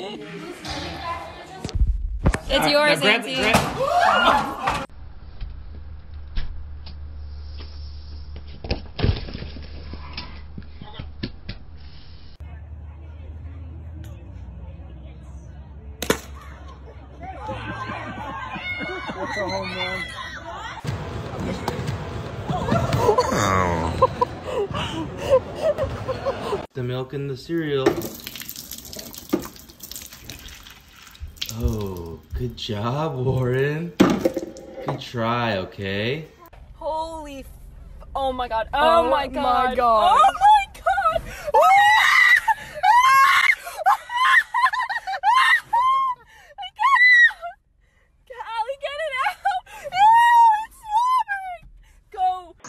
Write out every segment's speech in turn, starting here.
It's yours, Auntie. That's a home run. The milk and the cereal. Oh, good job, Warren. Good try, okay? Holy oh my god. Oh my god. My god. Oh my god. Allie, get it out. Ew, it's slobbering. Go.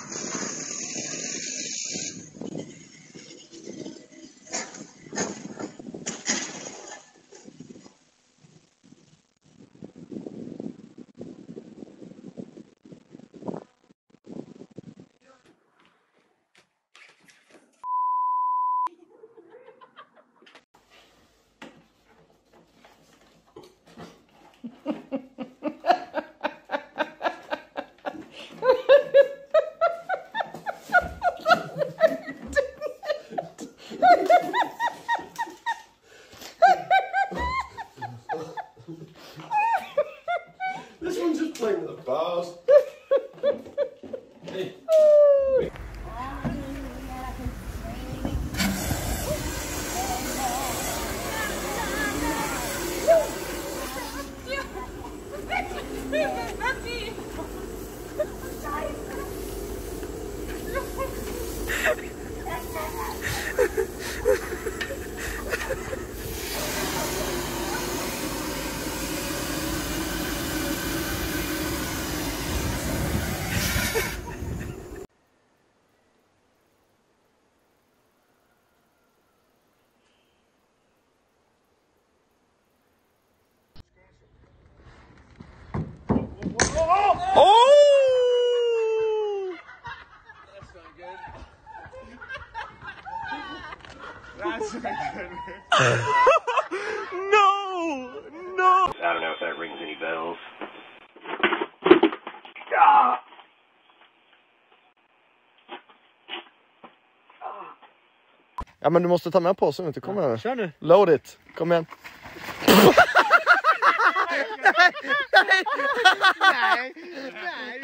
This one's just playing with the bars. Hey. I don't know if that rings any bells. Ja, men du måste ta med påsen inte. Kom igen. Kör nu. Load it. Kom igen. Nej.